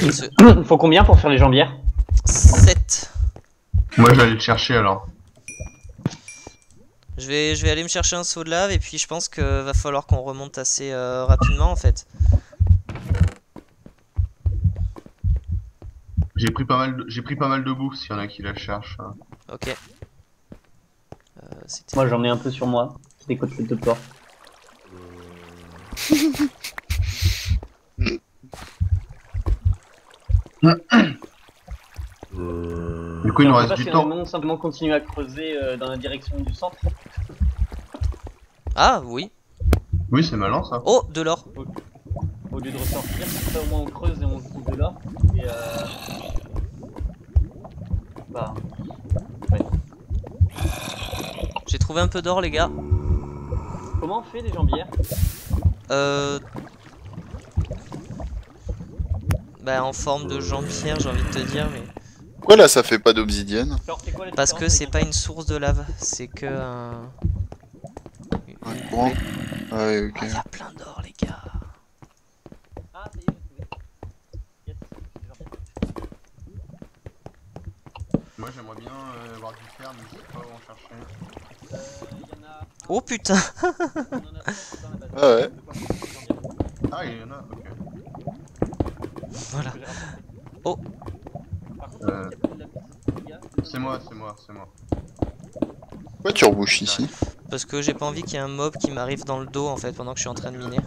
Il faut combien pour faire les jambières? 7. Moi je vais aller le chercher alors. Je vais aller me chercher un seau de lave et puis je pense que va falloir qu'on remonte assez rapidement en fait. J'ai pris pas mal de bouffe s'il y en a qui la cherchent. Ok. Moi j'en ai un peu sur moi. Des côtelettes de porc. Du coup il nous reste du temps. On simplement continuer à creuser dans la direction du centre. Ah oui. Oui c'est malin ça. Oh, de l'or. Au lieu de ressortir, ça au moins on creuse et on se trouve de l'or. Et bah... Ouais. J'ai trouvé un peu d'or les gars. Comment on fait les jambières? Bah en forme de jambière j'ai envie de te dire mais... Pourquoi là ça fait pas d'obsidienne? Parce que c'est pas une source de lave, c'est que un... Un courant. Ah ouais, ok. Ah, y a plein d'or les gars. Ah ça y est, j'ai trouvé. Yes, Moi j'aimerais bien avoir du fer mais je sais pas où en chercher. y en a... Oh putain. Ah ouais. Ah il y en a, ok. Voilà. Oh. C'est moi. Pourquoi tu rebouches ici? Parce que j'ai pas envie qu'il y ait un mob qui m'arrive dans le dos en fait pendant que je suis en train de miner.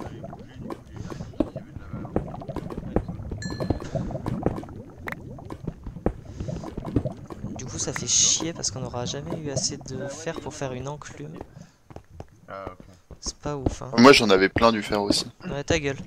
Du coup ça fait chier parce qu'on n'aura jamais eu assez de fer pour faire une enclume. Ah ok. C'est pas ouf hein. Moi j'en avais plein du fer aussi. Ouais ta gueule.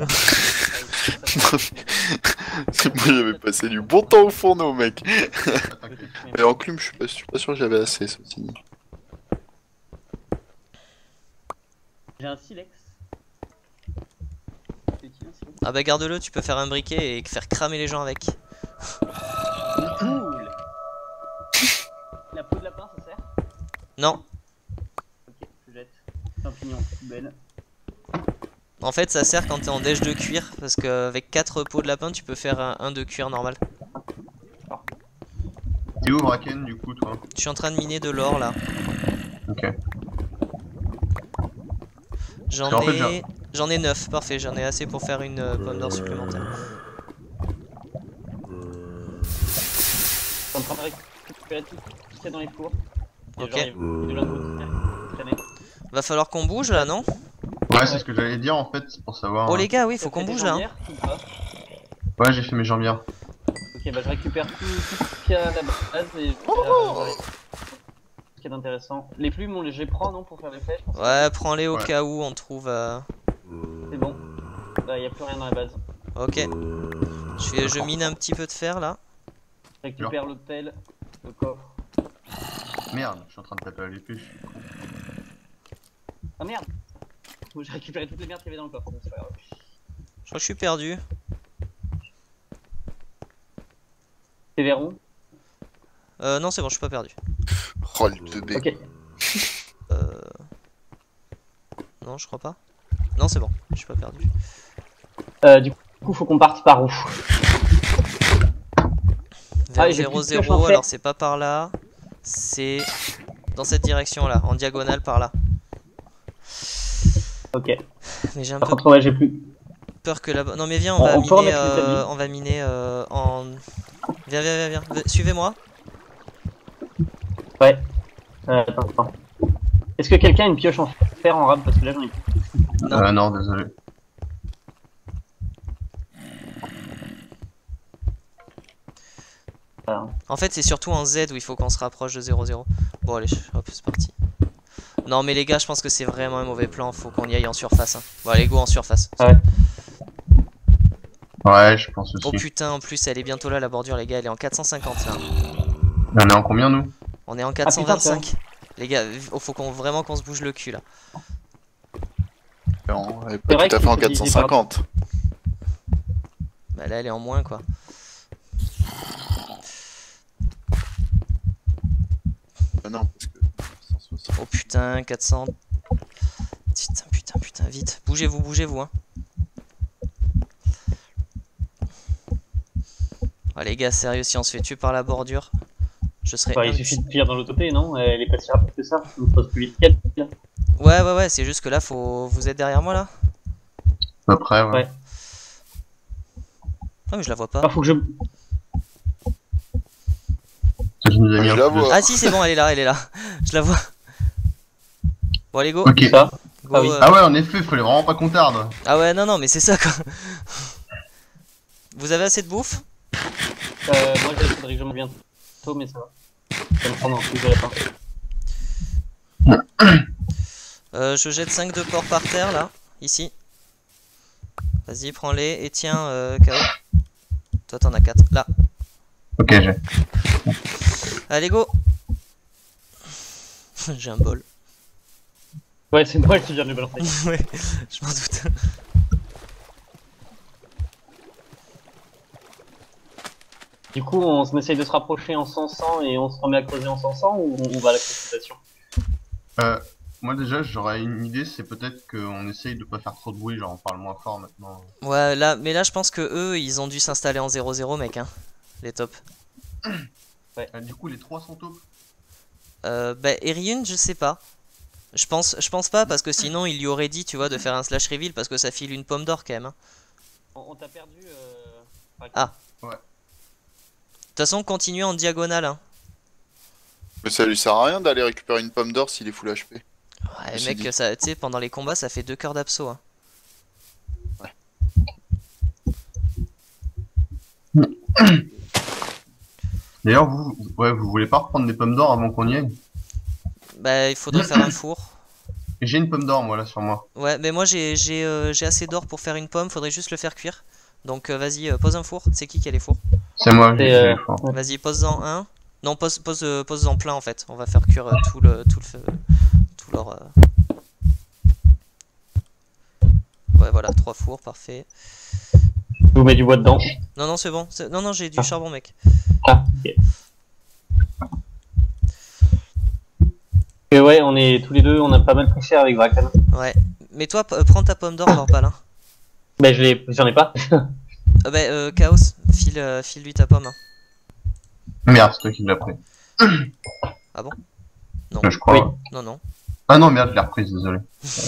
Moi j'avais passé du bon temps au fourneau mec. Et enclume je suis pas sûr que j'avais assez ceci. J'ai un silex. Ah bah garde-le, tu peux faire un briquet et faire cramer les gens avec. Cool. La peau de lapin ça sert? Non. Ok, je jette. Champignons, poubelle. En fait ça sert quand t'es en déj de cuir parce qu'avec 4 peaux de lapin tu peux faire un de cuir normal. T'es où Bracken du coup toi? Je suis en train de miner de l'or là. Ok. J'en ai 9, parfait, j'en ai assez pour faire une pomme d'or supplémentaire. Je suis en train de récupérer tout ce qu'il y a dans les fours. Ok. De lingots traîner. Va falloir qu'on bouge là, non? Ouais c'est ce que j'allais dire en fait, c'est pour savoir. Oh les gars, oui, faut qu'on bouge là. Hein. Ouais j'ai fait mes jambières. Ok bah je récupère tout ce qu'il y a à la base et ce qui est intéressant. Les plumes on les prend non pour faire les flèches? Ouais, prends-les au cas où on trouve... C'est bon. Bah y a plus rien dans la base. Ok. Je mine un petit peu de fer là. Je récupère le pelle, le coffre. Merde, je suis en train de taper à l'épée. Ah merde! J'ai récupéré toutes les merdes qu'il y avait dans le coffre, c'est pas grave. Je crois que je suis perdu. C'est vers où? Non c'est bon, je suis pas perdu. Oh le teubé. Ok. Non je crois pas. Non c'est bon, je suis pas perdu. Du coup faut qu'on parte par où? Vers 0-0, alors c'est pas par là. C'est dans cette direction là, en diagonale par là. Ok. Mais j'ai un Par peu contre ouais j'ai plus. peur que là-bas... Non mais viens, on va miner en... Viens. Suivez-moi. Ouais. Attends. Est-ce que quelqu'un a une pioche en fer en rab? Parce que là j'en ai plus. Non. Non, désolé. En fait c'est surtout en Z où il faut qu'on se rapproche de 0-0. Bon allez, hop c'est parti. Non mais les gars je pense que c'est vraiment un mauvais plan, faut qu'on y aille en surface. Hein. Bon allez go en surface. Ouais. Ouais je pense aussi. Oh putain en plus elle est bientôt là la bordure les gars, elle est en 450 là. On est en combien nous? On est en 425. Les gars, faut vraiment qu'on se bouge le cul là. Non, elle est pas tout à fait en 450. Bah là elle est en moins quoi. Non, parce que 160. Oh putain, 400. Putain, vite. Bougez-vous hein. Oh, les gars, sérieux, si on se fait tuer par la bordure, je serais. Enfin, il suffit de tirer dans l'autre côté, non? Elle est pas si rapide que ça. On passe plus vite qu'elle. Ouais, c'est juste que là, faut. Vous êtes derrière moi là? À peu près, ouais. Ouais. Ah, mais je la vois pas. Ah, faut que je. Ça, je nous ai mis Je un la peu de- vois. Ah, si, c'est bon, elle est là. Je la vois. Bon, allez, go. Ok. Ça. Go, Ah oui. Ah ouais, en effet, fallait vraiment pas qu'on tarde. Ah ouais, non, mais c'est ça quoi. Vous avez assez de bouffe? Moi, il faudrait que je me bientôt, mais ça va. Ça me prend un coup de la fin. Je jette 5 de porc par terre là, ici. Vas-y, prends-les et tiens, KO. Toi, t'en as 4. Là. Ok, j'ai. Allez, go. J'ai un bol. Ouais, c'est moi qui viens de le balancer. Ouais, je m'en doute. Du coup, on essaye de se rapprocher en s'en et on se remet à creuser en s'en ou on va à la consultation? Moi déjà, j'aurais une idée, c'est peut-être qu'on essaye de pas faire trop de bruit, genre on parle moins fort maintenant. Ouais, là, mais là, je pense que eux, ils ont dû s'installer en 0-0, mec, hein. Les tops. Du coup, les 3 sont top. Bah, Eriun, je sais pas. Je pense pas, parce que sinon, il lui aurait dit, tu vois, de faire un slash reveal, parce que ça file une pomme d'or quand même. Hein. On t'a perdu. Ah. Ouais. De toute façon, continuez en diagonale. Hein. Mais ça lui sert à rien d'aller récupérer une pomme d'or s'il est full HP. Ouais, Je mec, me suis ça, tu sais, pendant les combats, ça fait 2 cœurs d'abso. Hein. D'ailleurs, vous voulez pas reprendre des pommes d'or avant qu'on y aille? Bah, il faudrait faire un four. J'ai une pomme d'or, moi, là, sur moi. Ouais, mais moi, j'ai assez d'or pour faire une pomme, faudrait juste le faire cuire. Donc, vas-y, pose un four. C'est qui a les fours? C'est moi, Et, j'ai le four. Vas-y, pose-en un. Non, pose-en plein, en fait. On va faire cuire tout leur... Ouais, voilà, 3 fours, parfait. Je vous mets du bois dedans. Non, c'est bon. Non, j'ai du charbon, mec. Ah, ok. Et ouais, on est tous les deux, on a pas mal triché avec Vrakan. Ouais. Mais toi, prends ta pomme d'or, Vorpal. Hein. Bah, j'en ai pas. Chaos, file-lui ta pomme. Hein. Merde, c'est toi qui l'as pris. Ah bon? Non. Je crois. Oui. Non. Ah non, merde, je l'ai reprise, désolé.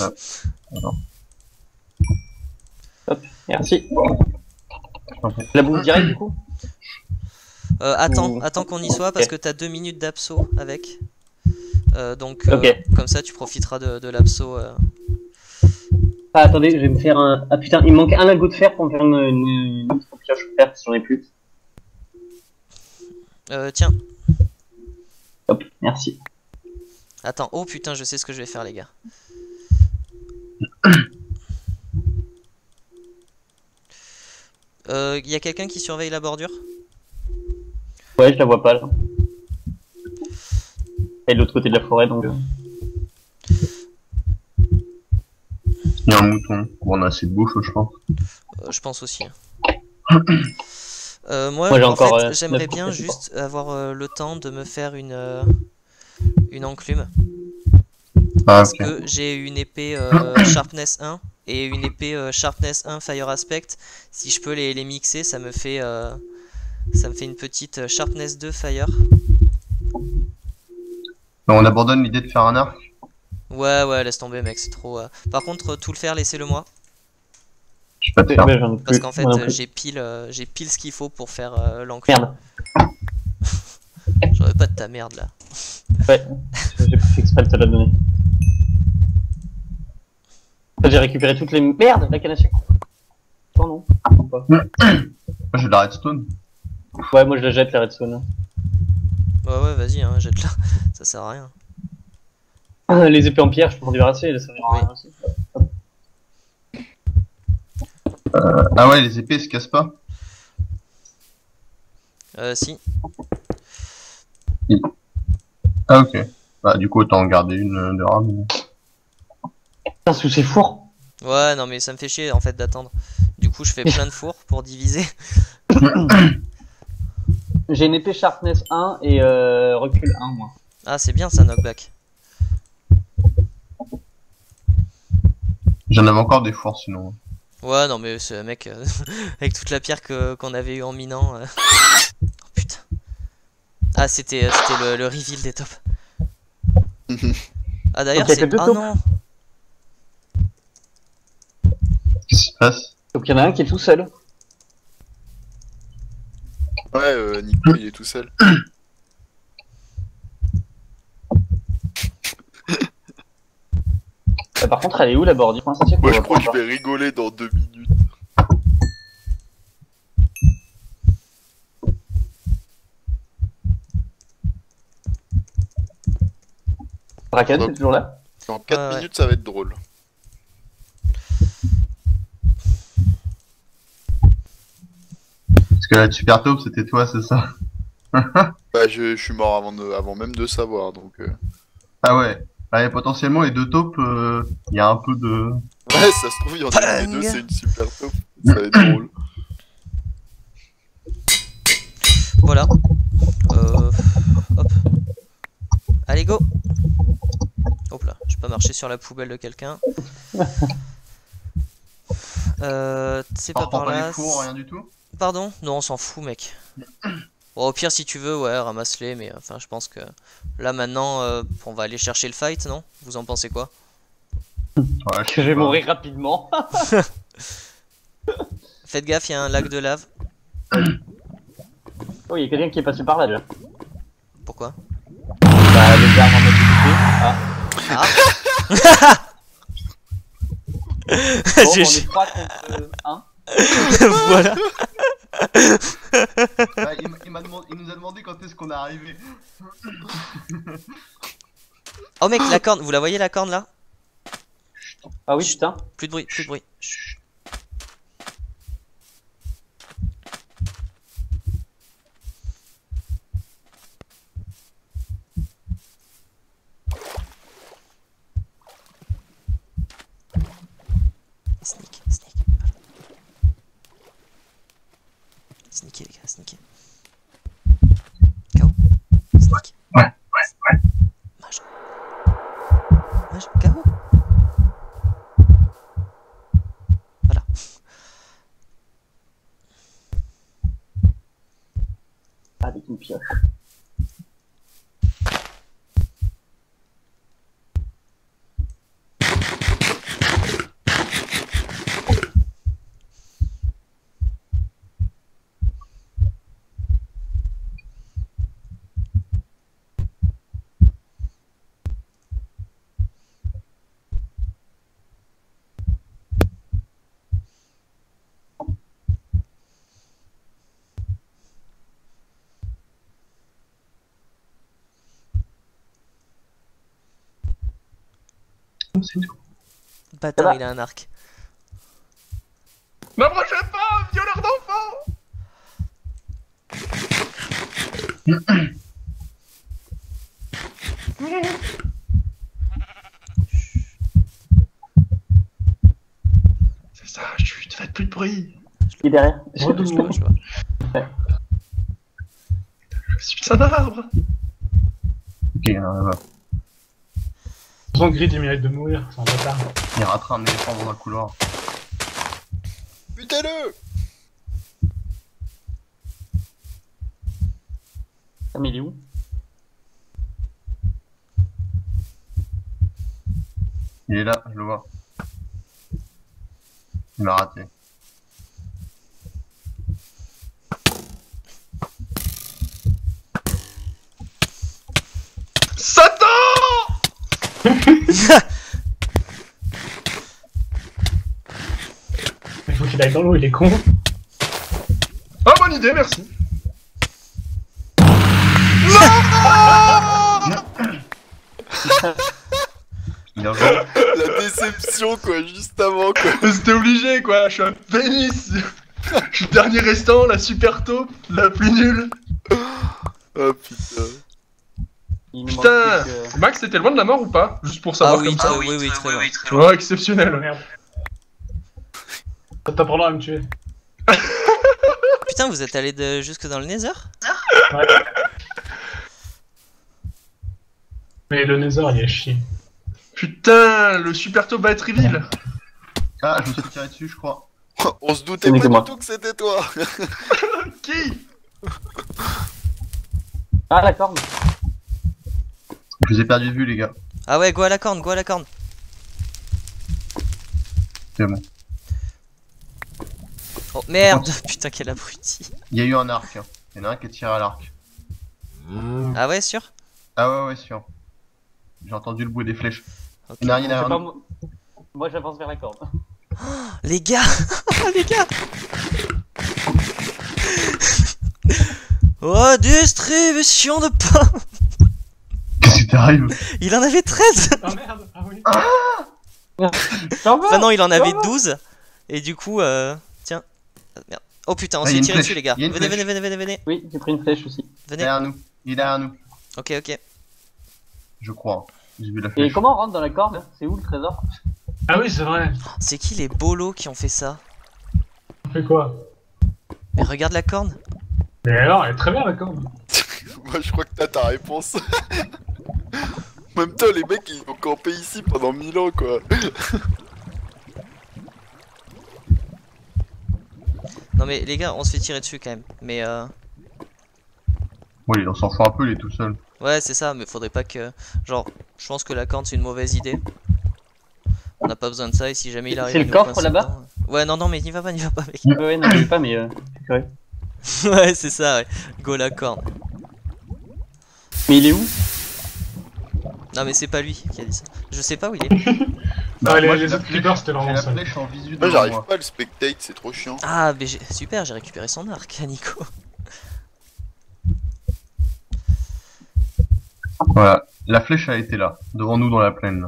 Merci. La bouffe direct du coup? Attends qu'on y soit parce que t'as 2 minutes d'abso avec. Donc, comme ça, tu profiteras de l'abso. Ah, attendez, je vais me faire un. Ah putain, il me manque un lingot de fer pour me faire une autre pioche de fer si j'en ai plus. Tiens. Hop, merci. Attends, oh putain, je sais ce que je vais faire, les gars. Y a quelqu'un qui surveille la bordure? Ouais, je la vois pas là. Elle est de l'autre côté de la forêt donc. Il y a un mouton. Bon, on a assez de bouffe, je pense. Je pense aussi. Moi j'ai en encore, fait, j'aimerais 9 bien pour juste avoir le temps de me faire une enclume. Ah, Parce ok. que j'ai une épée Sharpness 1 et une épée Sharpness 1 Fire Aspect. Si je peux les mixer, ça me fait une petite Sharpness 2 Fire. On abandonne l'idée de faire un arc. Ouais, laisse tomber, mec, c'est trop. Par contre, tout le faire, laissez-le moi. Je peux pas te faire. Ouais, j'en ai plus. Parce qu'en fait, Moi non plus. j'ai pile ce qu'il faut pour faire l'enclume. Merde. J'aurais pas de ta merde là. Ouais, j'ai pas fait exprès de te la donner. J'ai récupéré toutes les. Merde, la canne à sucre. Oh non, ou pas. Moi, j'ai de la redstone. Ouais, moi je la jette la redstone. Ouais, vas-y, hein, jette-la. Ça sert à rien. Les épées en pierre, je peux m'en débarrasser, elles serviront à rien aussi. Ah ouais, les épées se cassent pas. Si. Ah ok. Bah du coup autant en garder une de rame. Putain, sous ces fours. Ouais, non, mais ça me fait chier en fait d'attendre. Du coup, je fais plein de fours pour diviser. J'ai une épée Sharpness 1 et recul 1 moi. Ah, c'est bien ça, knockback. J'en avais encore des fours sinon. Ouais, non, mais ce mec, avec toute la pierre qu'on avait eu en minant. Oh putain. Ah, c'était le reveal des tops. Ah, d'ailleurs, Donc, il y a c'est. que deux Ah taupes. non! Qu'est-ce qui se passe? Donc il y en a un qui est tout seul. Ouais, Nico, il est tout seul. Par contre, elle est où la bordure? Comment ça se fait qu'on Moi, je voit crois pas que je encore vais rigoler dans 2 minutes. Draken, c'est toujours là? Dans 4 Ouais. minutes, ça va être drôle. Parce que la super taupe, c'était toi, c'est ça? Bah, je suis mort avant même de savoir, donc... Ah ouais. Bah, potentiellement, les deux taupes, il y a un peu de... Ouais, ça se trouve, il y en a une des deux, Bang. c'est une super taupe. Ça va être drôle. Voilà. Hop. Allez, go! Hop là, je vais pas marcher sur la poubelle de quelqu'un. C'est pas On reprend par pas là. les fours, rien du tout? Pardon? Non, on s'en fout, mec. Bon, au pire, si tu veux, ouais, ramasse-les, mais enfin, je pense que là maintenant, on va aller chercher le fight, non? Vous en pensez quoi? Ouais, Je vais mourir rapidement. Faites gaffe, il y a un lac de lave. Oh, il y a quelqu'un qui est passé par là déjà. Pourquoi? Bah, les armes en mode occupé. Ah. Ah! Bon, on J'ai- est 3 contre 1. Voilà. Ah, il nous a demandé quand est-ce qu'on est arrivé. Oh mec, la corne, vous la voyez la corne là? Ah oui, putain. Plus de bruit, plus de bruit. Chut. Sneak, sneak. Sneaker les gars, sneaker. KO. Sneak. Ouais. Mage. Mage, KO. Voilà. Avec une pioche. C'est tout. Bâtard, va. il a un arc. M'approchez pas, violeur d'enfants! C'est ça, chut, faites plus de bruit. Il est derrière. Je vois. Je suis un arbre. Ok, va. Son grid, il mérite de mourir, c'est un bâtard. Il ratera un éléphant dans un couloir. Butez-le! Ah, mais il est où? Il est là, je le vois. Il m'a raté. Satan! Il faut qu'il aille dans l'eau, il est con. Ah, bonne idée, merci. Non. La déception, quoi, juste avant, quoi. C'était obligé, quoi. Je suis un pénis. Je suis le dernier restant, la super taupe, la plus nulle. Oh putain. Il nous manque Putain, quelques- Max, t'étais loin de la mort ou pas? Juste pour Ah savoir oui, comme ça. oui, oui, très loin. Tu vois, exceptionnel. Merde. Ça t'apprendra à me tuer. Putain, vous êtes allé jusque dans le Nether? Ouais. Mais le Nether, il est chier. Putain, le super taupe va être reveal. Ah, je me suis tiré dessus, je crois. On se doutait C'est pas moi. du tout que c'était toi. Qui? Ah, la corne. Je vous ai perdu de vue, les gars. Ah ouais, go à la corne, go à la corne. C'est bon. Oh merde, putain quel abruti. Il y a eu un arc. Hein. Il y en a un qui a tiré à l'arc. Ah ouais, sûr? Ah ouais, sûr. J'ai entendu le bruit des flèches. Ok. Il y en a rien Je sais derrière pas, nous. moi j'avance vers la corde. Les gars, les gars. Redistribution de pain. Qu'est-ce qui t'arrive? Il en avait 13. Ah merde, ah oui. Enfin non, il en avait 12. Et du coup, tiens. Ah, merde. Oh putain, on Ah, se y a fait une tirer flèche. dessus les gars. Y a une Venez, flèche. venez, venez, venez, venez. Oui, j'ai pris une flèche aussi. Venez. Derrière nous. Il est derrière nous. Ok, ok. Je crois. J'ai vu la Et flèche. comment on rentre dans la corde? C'est où le trésor? Ah oui, c'est vrai. C'est qui les bolos qui ont fait ça? On fait quoi? Mais regarde la corne. Mais alors, elle est très bien la corde. Moi, je crois que t'as ta réponse. En même temps, les mecs, ils ont campé ici pendant 1000 ans, quoi. Non mais les gars, on se fait tirer dessus quand même. Mais Oui, on s'en fout un peu, il est tout seul. ouais, c'est ça, mais faudrait pas que... Genre, je pense que la corne c'est une mauvaise idée. On n'a pas besoin de ça et si jamais il arrive C'est à le nous coffre, coincer là-bas dedans, Ouais, non, non, mais n'y va pas, mec. Ouais, non, je sais pas, mais ouais. Ouais, c'est ça, ouais. Go la corne. Mais il est où? Non mais c'est pas lui qui a dit ça. Je sais pas où il est. Ah, moi, j'ai les la autres flèche- creepers, c'était J'ai vraiment la ça. flèche en visu Moi, devant j'arrive moi. pas à le spectate, c'est trop chiant. Ah, mais super, j'ai récupéré son arc, Nico. Voilà. La flèche a été là, devant nous dans la plaine. Là.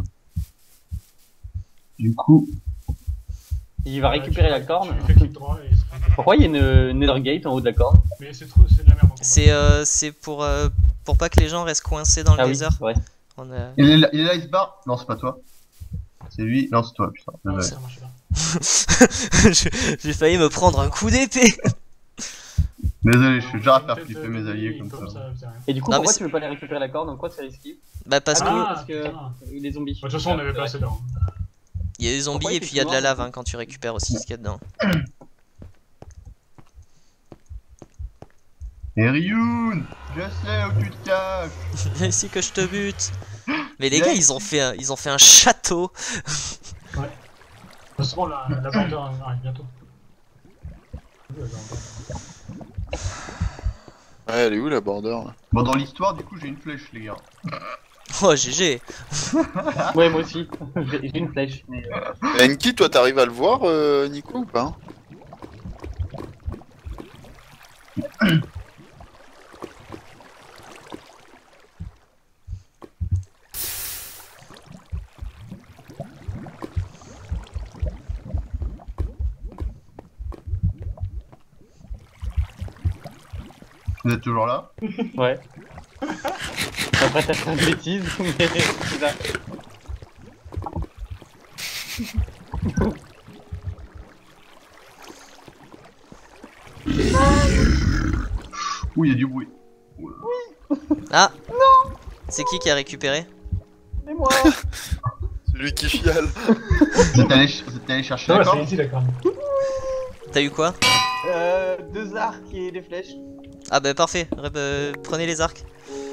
Du coup, Il va récupérer la corne. Tu fais clic droit et il se prend. Pourquoi il y a une Nethergate en haut de la corde? Mais c'est trop, c'est de la merde. C'est pour pas que les gens restent coincés dans le Ah oui, désert. ouais. On a... il est là, il se barre. Non, c'est pas toi. C'est lui. Non, c'est toi, putain. Non, Désolé. ça marche pas. J'ai failli me prendre un coup d'épée. Désolé, je suis déjà à faire Peut-être, flipper mes alliés comme ça. faisait rien. Et du coup, Non, mais pourquoi c'est- tu veux pas aller récupérer la corde? En quoi c'est risqué? Bah parce Ah, que oui, parce que putain. les zombies. De toute façon, on avait pas assez d'or. il y a des zombies Pourquoi et il puis fait il y a de la noir lave hein, quand tu récupères aussi ce qu'il y a dedans. Et Ryun, je sais où tu te caches. Viens ici que je te bute. Mais les Viens gars, ici. ils ont fait un château. C'est bon, la border arrive bientôt. Ouais, elle est où la border là? Bon, dans l'histoire, du coup, j'ai une flèche, les gars. Oh GG. Ouais, moi aussi. J'ai une flèche. Mais, Enki, toi, t'arrives à le voir, Nico, ou pas? Vous êtes toujours là? ouais. Après, t'as fait une bêtise, mais c'est ça. Ouh, il y a du bruit. Ah non. C'est qui a récupéré? C'est moi. Celui qui chiale. Vous êtes allé chercher Ouais, la c'est corde? ici la corde. T'as eu quoi? 2 arcs et des flèches. Ah bah parfait. Prenez les arcs.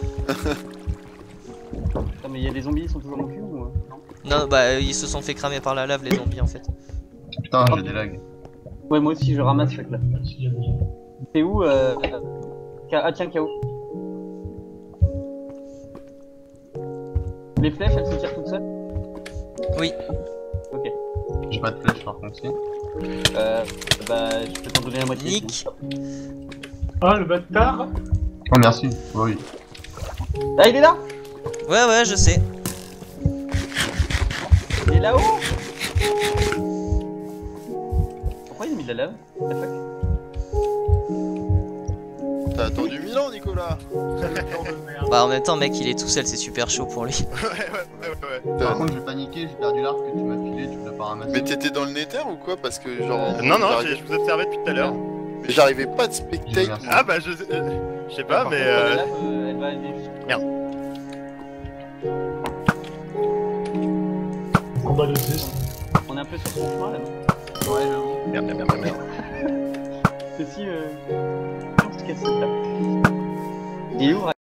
Attends, mais il y a des zombies, ils sont toujours dans le cul ou non? Non bah ils se sont fait cramer par la lave les zombies en fait. Putain, j'ai des lags. Ouais, moi aussi, je ramasse chaque là. Il y a des gens. C'est où Ah, tiens, KO. Les flèches, elles se tirent toutes seules? Oui. Ok. J'ai pas de flèche par contre, si. Bah, je peux t'en donner la moitié. Nick. Ah, le bâtard. Oh, merci. Oh, oui. Ah, il est là. Ouais ouais je sais. Il est là-haut. Pourquoi il a mis de la lave? What the fuck? T'as attendu 1000 ans, Nicolas. Bah en même temps mec il est tout seul, c'est super chaud pour lui. Ouais. Par contre, j'ai paniqué, j'ai perdu l'arc que tu m'as filé, tu me l'as pas ramassé. Mais t'étais dans le nether ou quoi? Parce que genre. Non, non, j'arrivais- je vous observais depuis tout à l'heure. Mais j'arrivais pas de spectate. Merci. Ah bah je sais pas, Par mais contre, la lave, elle va aller jusqu'au- Merde. Combat de 6. On est un peu sur son chemin là. Non Ouais, j'avoue. Merde, merde, merde, merde. Ceci, on se casse cette table. Il est où,